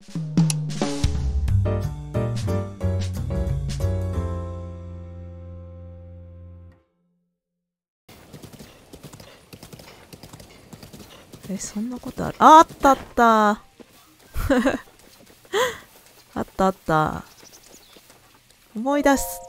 そんなことある？あったあったあったあった。思い出す。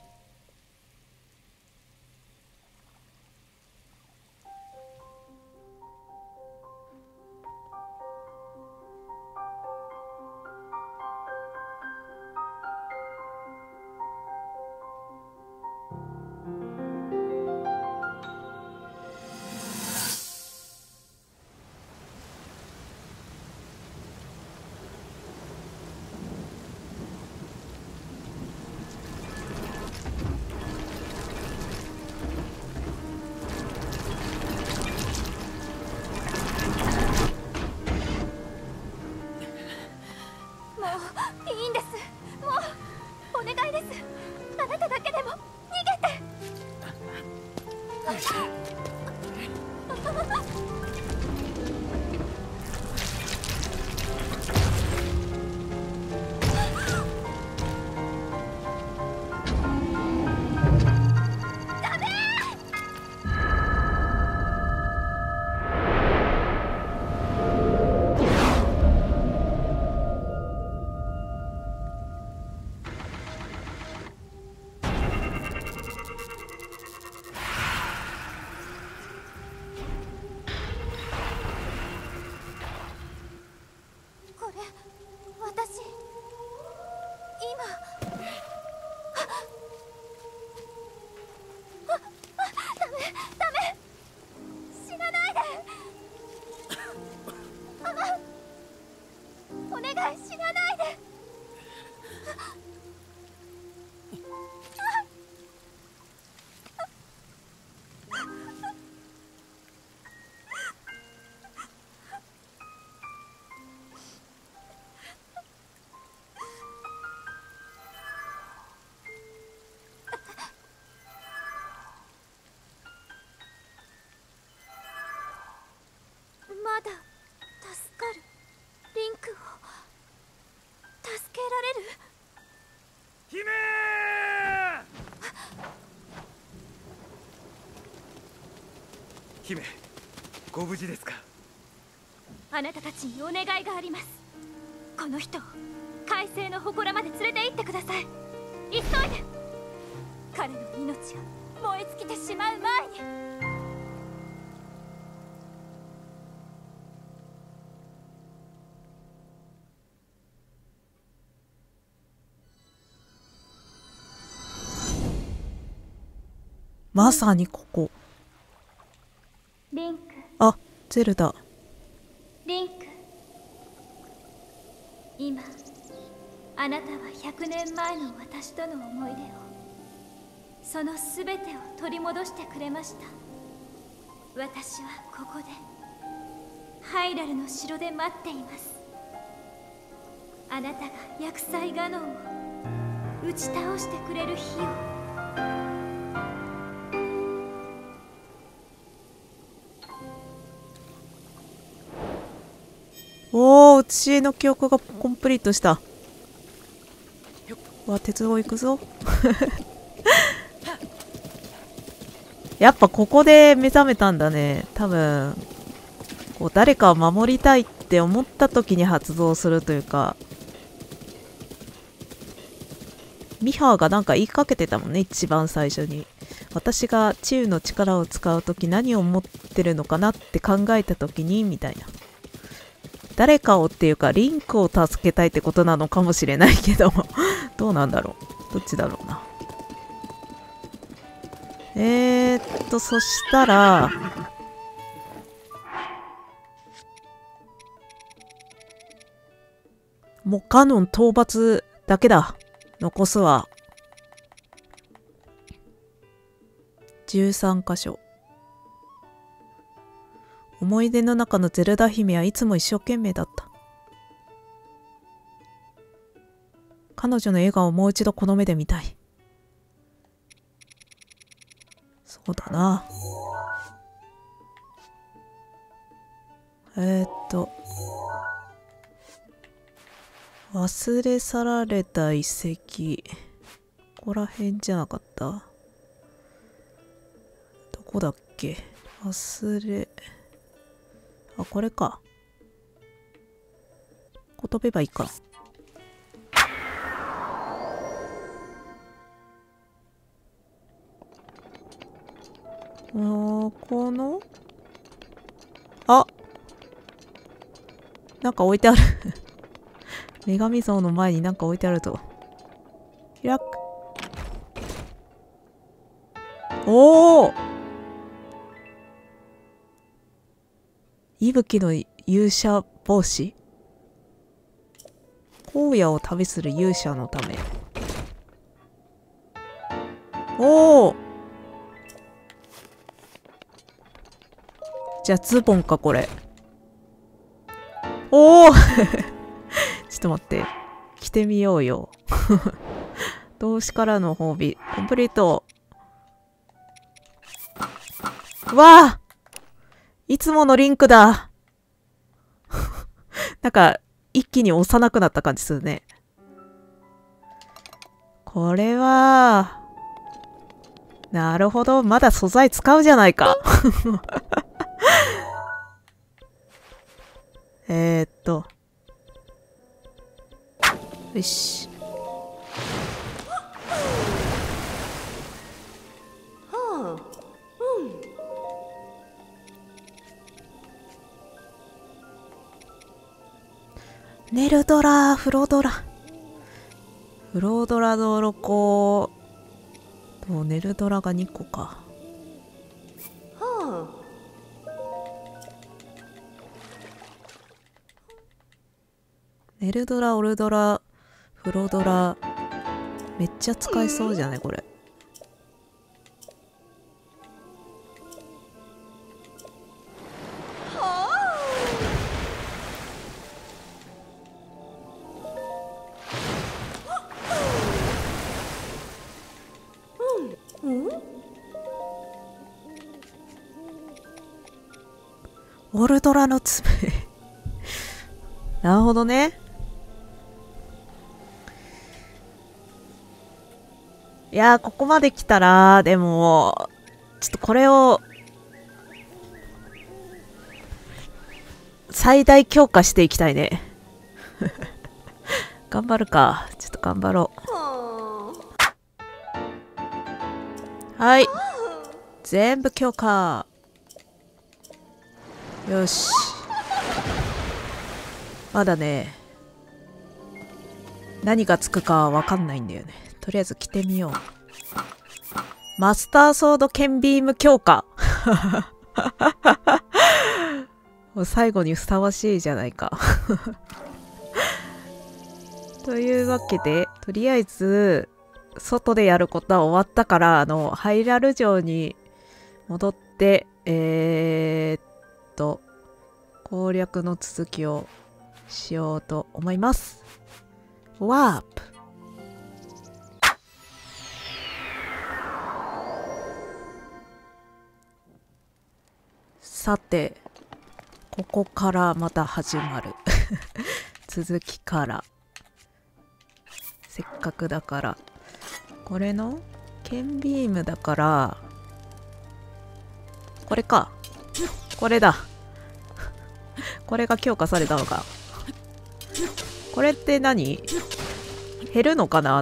まだ助かる。リンクを助けられる。 姫姫、ご無事ですか？ あなたたちにお願いがあります。この人を海星の祠まで連れて行ってください。急いで。彼の命が燃え尽きてしまう前に。 まさにここ。 リンク。 あ、ゼルダ。 リンク。今あなたは100年前の私との思い出を、その全てを取り戻してくれました。私はここでハイラルの城で待っています。あなたが厄災ガノンを打ち倒してくれる日を。 おー、血絵の記憶がコンプリートした。わ、鉄道行くぞやっぱここで目覚めたんだね。多分こう誰かを守りたいって思った時に発動するというか、ミハーがなんか言いかけてたもんね、一番最初に。私が治癒の力を使う時何を持ってるのかなって考えた時にみたいな。誰かをっていうかリンクを助けたいってことなのかもしれないけどどうなんだろう、どっちだろうな。そしたらもうカノン討伐だけだ。残すは13箇所。思い出の中のゼルダ姫はいつも一生懸命だった。彼女の笑顔をもう一度この目で見たい。そうだな。 忘れ去られた遺跡。ここら辺じゃなかった？どこだっけ？あ、これか。ここ飛べばいいか。このなんか置いてある女神像の前になんか置いてあると。開く。おお、息吹の勇者帽子。荒野を旅する勇者のため。おお、じゃあズボンかこれ。おおちょっと待って、着てみようよ動詞からの褒美コンプリート。わあ、いつものリンクだなんか一気に幼くなった感じするね。これはなるほど、まだ素材使うじゃないかよし。ネルドラ、フロドラの鱗とネルドラが2個か。ネルドラ、オルドラ、フロドラ、めっちゃ使えそうじゃないこれ。オルドラの爪なるほどね。いやー、ここまで来たら、でも、ちょっとこれを、最大強化していきたいね。頑張るか。ちょっと頑張ろう。はい。全部強化。よし。まだね、何がつくかわかんないんだよね。とりあえず着てみよう。マスターソード剣ビーム強化もう最後にふさわしいじゃないかというわけで、とりあえず外でやることは終わったから、ハイラル城に戻って攻略の続きをしようと思います。ワープ。さて、ここからまた始まる続きから。せっかくだから、これの剣ビームだから、これか。これだ。これが強化されたのか。これって何？減るのかな？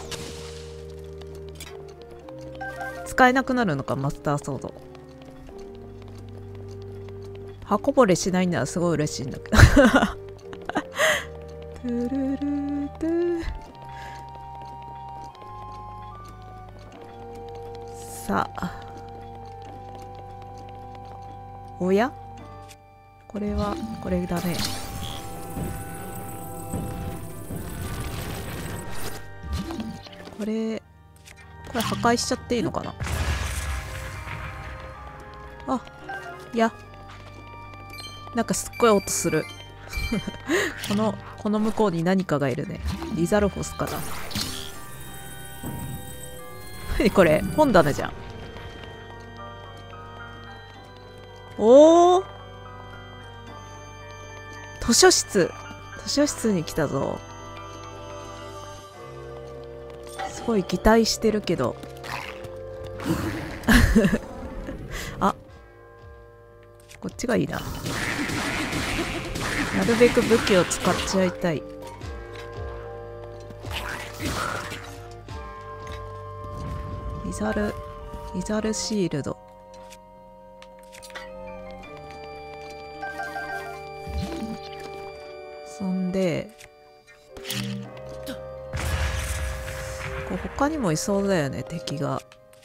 使えなくなるのか、マスターソード。刃こぼれしないならすごい嬉しいんだけどトゥルルトゥ。さあ、おや？これはこれだね。これ破壊しちゃっていいのかな。あ、いや、なんかすっごい音するこの向こうに何かがいるね。リザルフォスかな。これ本棚じゃん。おお、図書室に来たぞ。 すごい擬態してるけどあ、こっちがいいな。なるべく武器を使っちゃいたい。リザルシールド。そんでこう他にもいそうだよね、敵が。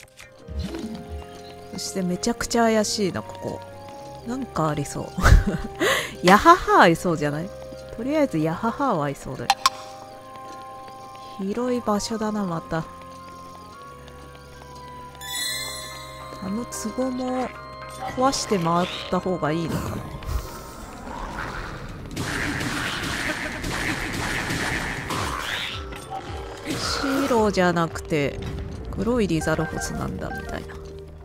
そしてめちゃくちゃ怪しいな、ここ。なんかありそうヤハハありそうじゃない？とりあえずヤハハはありそうだよ。広い場所だな、また。あの壺も壊して回った方がいいのかな。白じゃなくて黒いリザルホスなんだみたいな。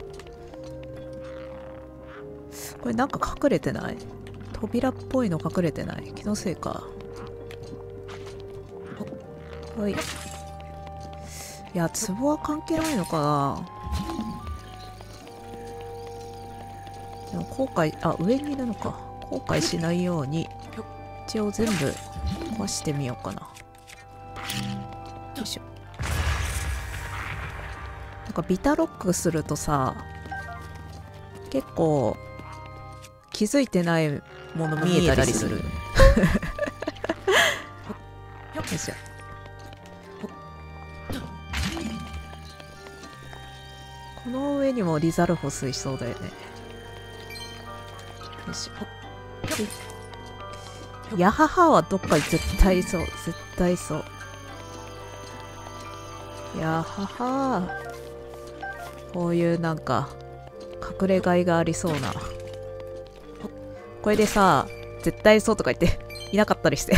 これなんか隠れてない？扉っぽいの隠れてない？気のせいか。はい。いや、壺は関係ないのかな。でも後悔、あ、上にいるのか。後悔しないように一応全部壊してみようかな。よいしょ。なんかビタロックするとさ、結構気づいてないもの見えたりする。よいしょ。この上にもリザルホスいそうだよね。よいしょ。ヤハハはどっかに絶対いそう。絶対いそう。ヤハハ。こういうなんか隠れがいがありそうな。これでさ、絶対そうとか言っていなかったりして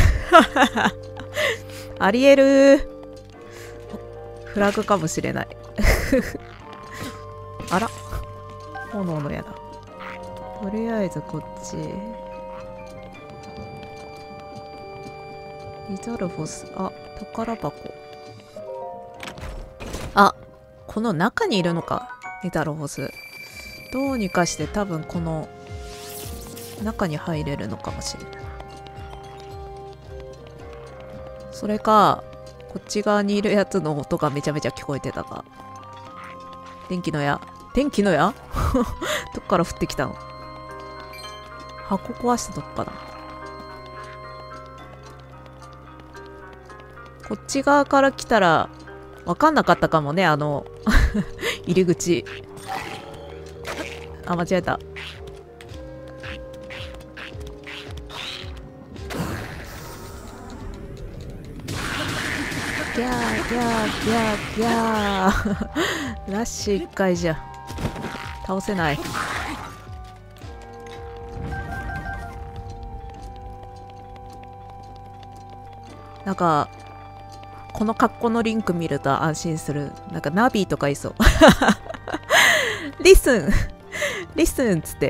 ありえる。フラグかもしれないあら、炎の矢だ。とりあえずこっち。リザルフォス、あ、宝箱。あ、この中にいるのか、リザルフォス。どうにかして多分この中に入れるのかもしれない。それか、こっち側にいるやつの音がめちゃめちゃ聞こえてたか。電気の矢。電気の矢どっから降ってきたの？箱壊したとこかな。こっち側から来たらわかんなかったかもね、あの入り口。あ、間違えた。ギャーギャーギャーギャーラッシュ1回じゃ倒せない。なんかこの格好のリンク見ると安心する。なんかナビとかいそうリスンリスンっつって。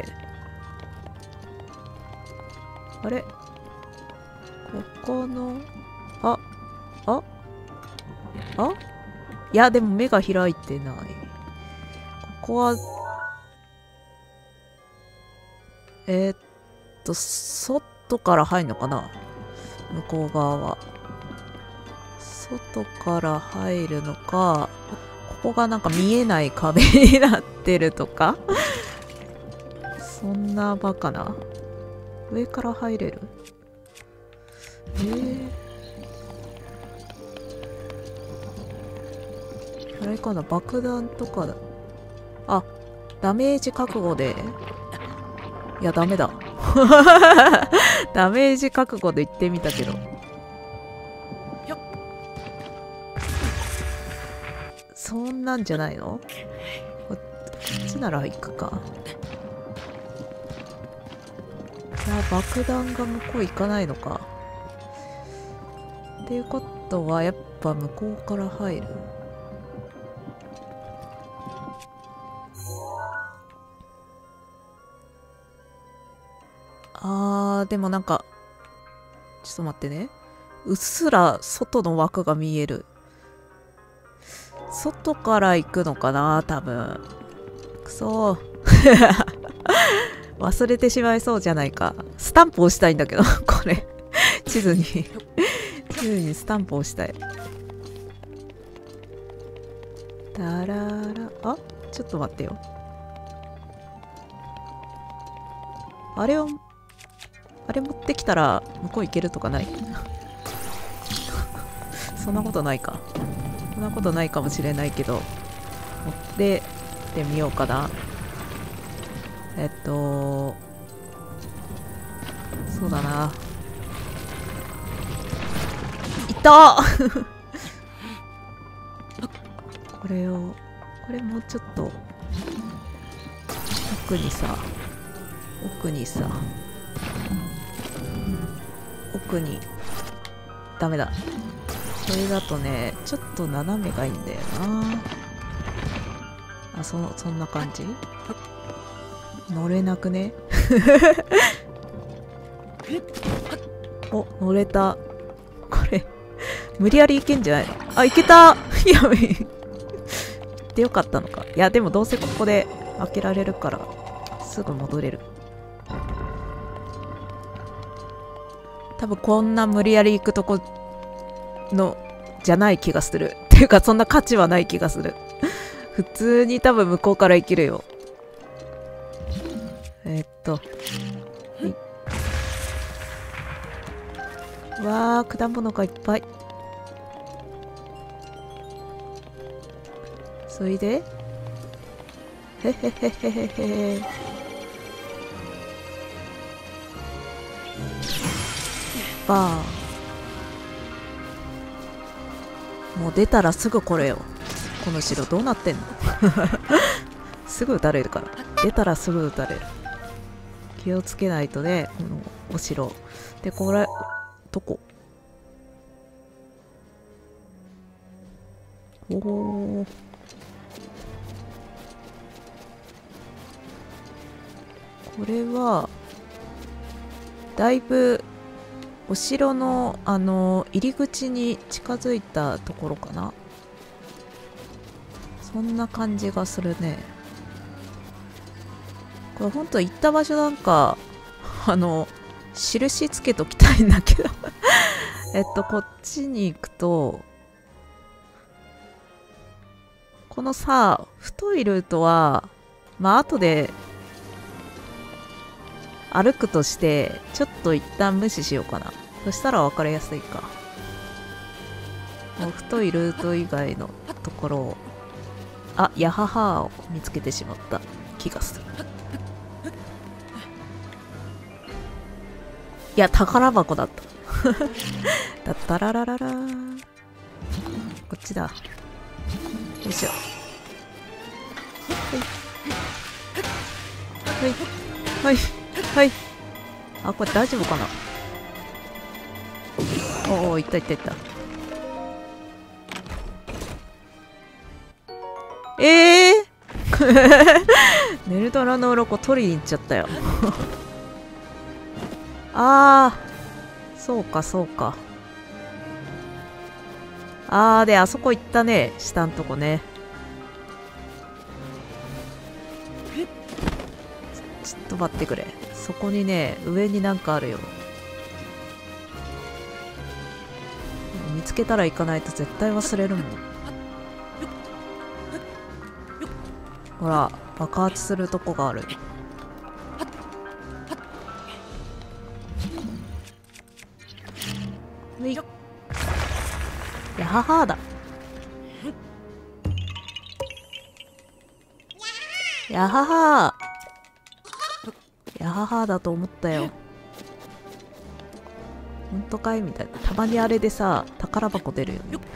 あれ、ここのあいやでも目が開いてない。ここは外から入るのかな。向こう側は外から入るのか、ここがなんか見えない壁になってるとかそんなバカな。上から入れる？あれかな、爆弾とかだ。あ、ダメージ覚悟で。いや、ダメだダメージ覚悟で行ってみたけど。そんなんじゃないの？こっちなら行くか。いや、爆弾が向こう行かないのか。っていうことはやっぱ向こうから入る。でもなんかちょっと待ってね。うっすら外の枠が見える。 外から行くのかな多分。くそー。忘れてしまいそうじゃないか。スタンプ押したいんだけど、これ。地図にスタンプ押したい。だらら、あ、ちょっと待ってよ。あれ持ってきたら向こう行けるとかない？そんなことないか。そんなことないかもしれないけど、持ってってみようかな。そうだな。いたこれもうちょっと奥にさ、ダメだ。それだとね、ちょっと斜めがいいんだよな。あ、そんな感じ？乗れなくね？お、乗れた。これ、無理やり行けんじゃない？あ、行けた。やべえ。行ってよかったのか。いや、でもどうせここで開けられるから、すぐ戻れる。多分こんな無理やり行くとこのじゃない気がする。っていうかそんな価値はない気がする。普通に多分向こうから行けるよ。わー、果物がいっぱい。それでへへへへへへ。バー。もう出たらすぐこれよ。この城どうなってんの？すぐ撃たれるから。出たらすぐ撃たれる。気をつけないとね、このお城。で、これ、どこ？おー。これは、だいぶ、お城の、入り口に近づいたところかな。そんな感じがするね。これほんと行った場所なんか、印つけときたいんだけど。こっちに行くと、このさ、太いルートは、まあ後で、歩くとして、ちょっと一旦無視しようかな。そしたら分かりやすいか。もう太いルート以外のところを、あ、ヤハハを見つけてしまった気がする。いや、宝箱だった。だったららららー。こっちだ。よいしょ。はい。はい。はい。はい。あ、これ大丈夫かな？おお、いったいったいった。ネルドラの鱗取りに行っちゃったよ。あー、そうかそうか。あー、で、あそこ行ったね。下んとこね。ちょっと待ってくれ。そこにね、上になんかあるよ。見つけたら行かないと絶対忘れるもん。ほら、爆発するとこがある。ほい。やははだ。やはは。やははだと思ったよ。ほんとかいみたいな。たまにあれでさ、宝箱出るよね。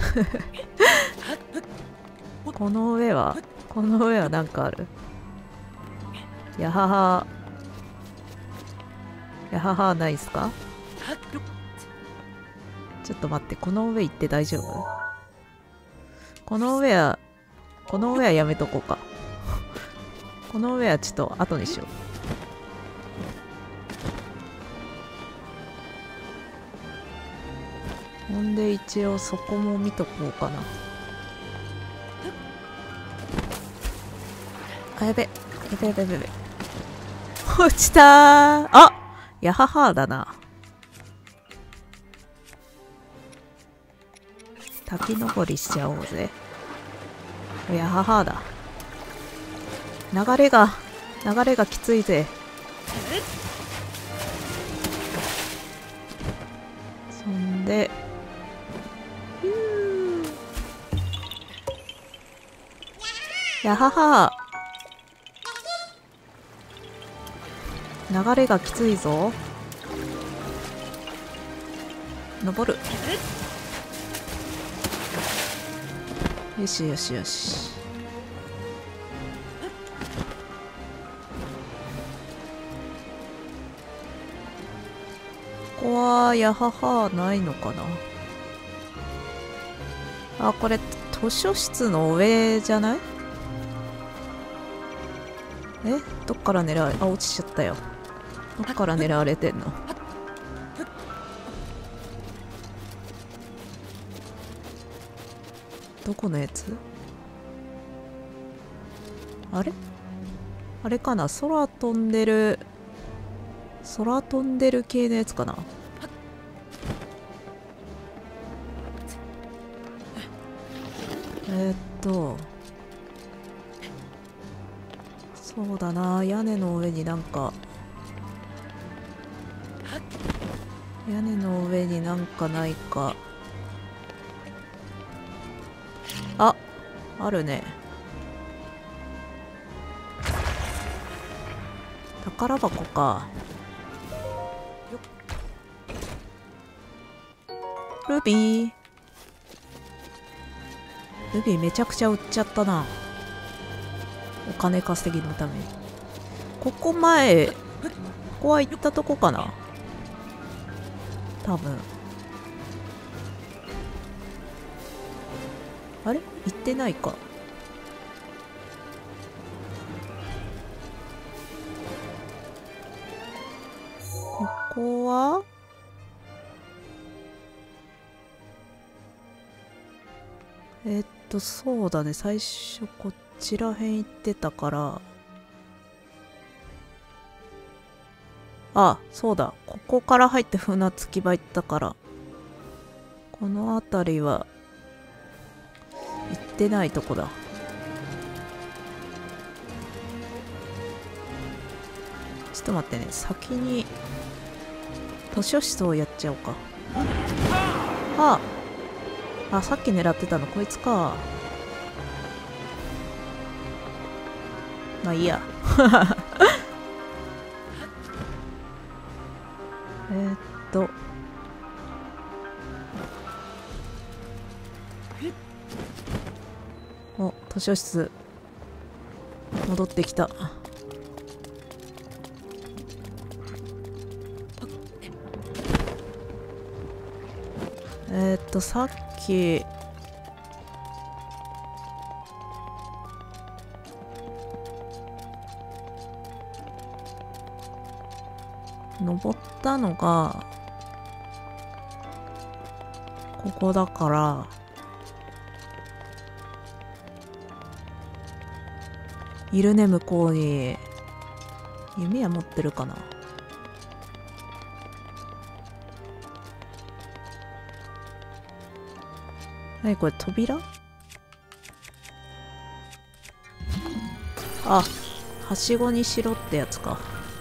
この上はなんかある。やはは。やははないっすか？ちょっと待って、この上行って大丈夫？この上はやめとこうか。この上はちょっと後にしよう。ほんで一応そこも見とこうかな。 あ、やべ。やべやべやべやべ。落ちたー。あ、やははだな。滝登りしちゃおうぜ。やははだ。流れがきついぜ。そんで、やはは。流れがきついぞ。登る。よしよしよし。ここはやははないのかな。あ、これ図書室の上じゃない？え、どっから狙われ、あ、落ちちゃったよ。どっから狙われてんの？どこのやつ？あれ？あれかな、空飛んでる系のやつかな。そうだな、屋根の上になんかないか。あ、あるね。宝箱か。ルビーめちゃくちゃ売っちゃったな。お金稼ぎのために。ここは行ったとこかな、多分。あれ、行ってないか。ここはそうだね、最初こっちらへん行ってたから。あ、そうだ、ここから入って船着き場行ったから、この辺りは行ってないとこだ。ちょっと待ってね、先に図書室をやっちゃおうか。あ、さっき狙ってたのこいつか。まあいいや。お、図書室戻ってきた。さっき登ったのがここだから、いるね、向こうに。弓矢持ってるかな。何これ、扉？あ、はしごにしろってやつか。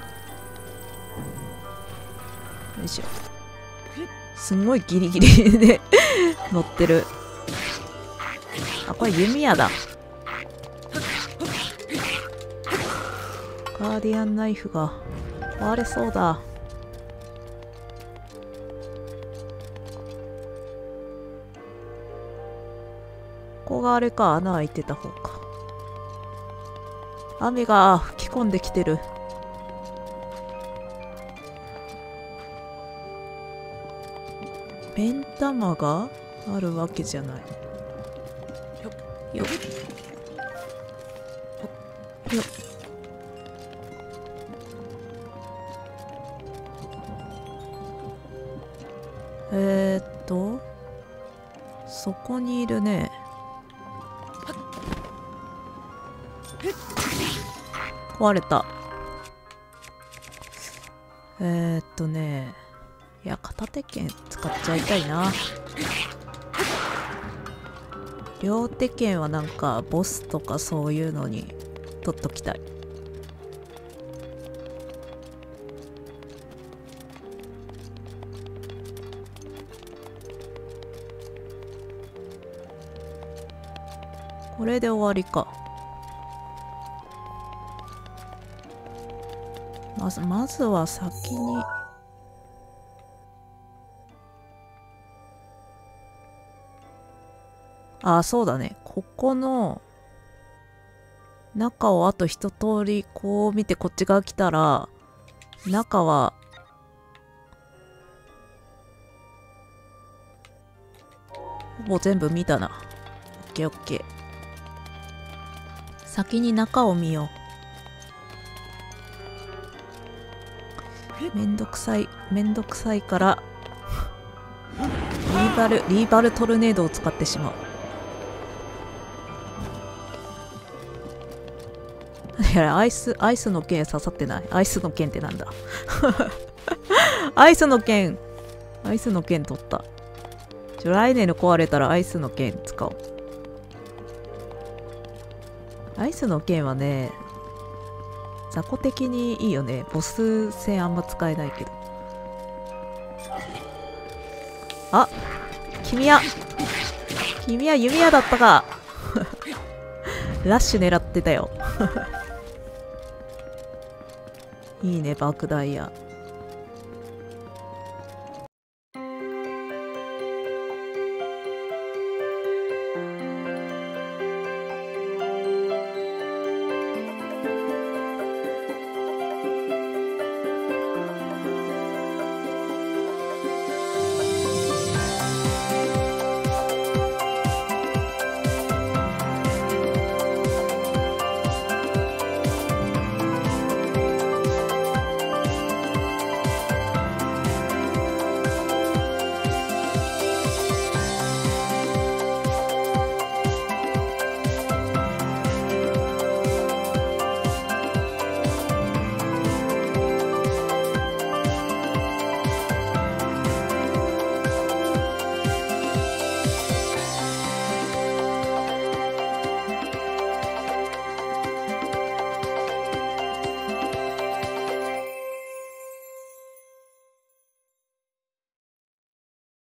よいしょ。すんごいギリギリで乗ってる。あ、これ弓矢だ。ガーディアンナイフが壊れそうだ。ここがあれか、穴開いてた方か。雨が吹き込んできてる。目ん玉があるわけじゃない。よっよっ。そこにいるね。 壊れた。いや、片手剣使っちゃいたいな。両手剣はなんかボスとかそういうのに取っときたい。これで終わりか。まずは先にそうだね。ここの中をあと一通りこう見てこっち側来たら、中はほぼ全部見たな。オッケーオッケー。先に中を見よう。めんどくさいからリーバルトルネードを使ってしまう。いや、アイスの剣刺さってない。アイスの剣ってなんだ。アイスの剣取った。来年の壊れたらアイスの剣使おう。アイスの剣はね、雑魚的にいいよね。ボス戦あんま使えないけど。君は弓矢だったか。ラッシュ狙ってたよ。いいね、爆弾や。